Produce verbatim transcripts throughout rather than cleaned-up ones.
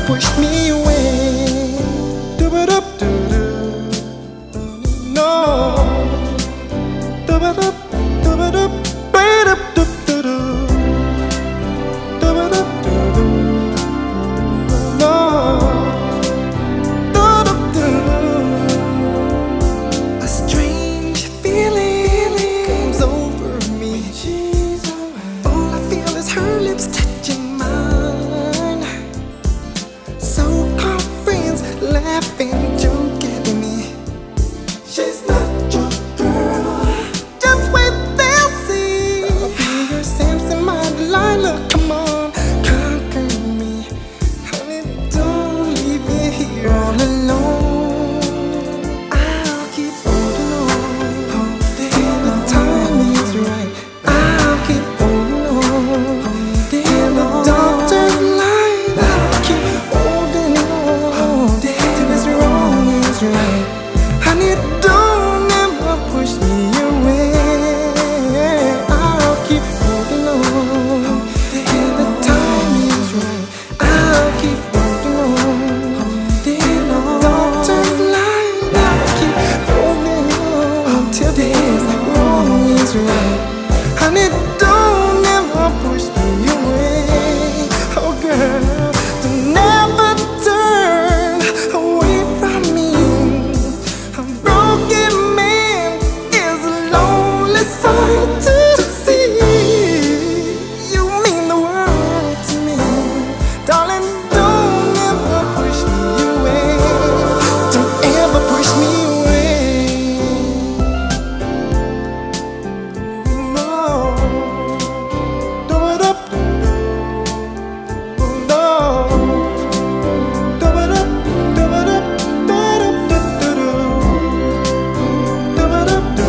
push me away. Do-ba-da-do-do. No. Do-ba-da, do-ba-da, ba-da-do-do-do. Do-ba-da-do-do. No. Do-do-do. A strange feeling comes over me. All I feel is her lips touching mine. So-called friends laughing, joking at me. She's not your girl. Just wait, they'll see. I'll be your Samson, my Delilah. Come on, conquer me. Honey, don't leave me here all alone. I'll keep holding on till the time is right. I'll keep holding on till the doctor's light. I'll keep holding on till this wrong is right. Honey, don't ever push me away. I'll keep holding on till the time is right. I'll keep holding on till the doctor's light. I'll keep holding on till this wrong is right. Honey, don't ever push me away. Oh girl, don't never turn away from me. A broken man is a lonely sight to see. You mean the world to me, darling. Don't ever push me away. Don't ever push me away. No. Do-ba-da-do-do. No. Do-ba-da, do-ba-da, da-da-da-da-do. Do-ba-da-do.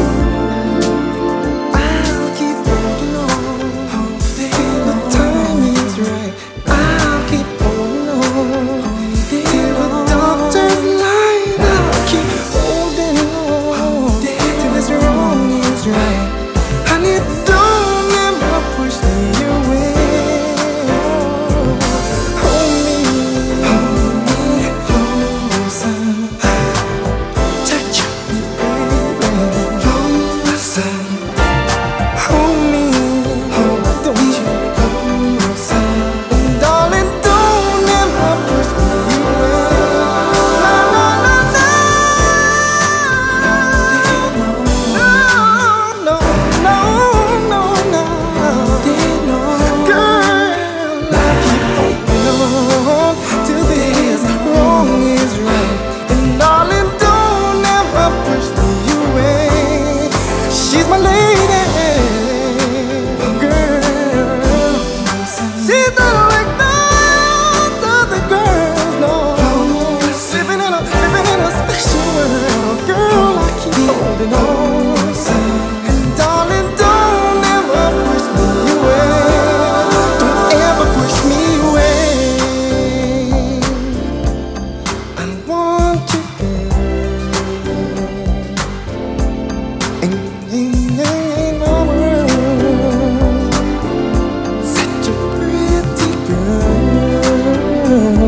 I'll keep holding on till the time is right. I'll keep holding on till the doctor's light. I'll keep holding on till this wrong is right. Honey, don't ever push me away. Hold me, hold me closer. Touch me, baby, closer. Hold me, hold don't you closer. Darling, don't ever push me away. No, no, no, no. No, no, no, no, no. Girl, I keep holding on till this wrong is right. And darling, don't ever push me away. She's my lady, girl. She's not like those other girls, no. Living in a, living in a special world. Girl, I keep holding on. And darling, don't ever push me away. Don't ever push me away. I want you, girl. And ain't no world. Such a pretty girl.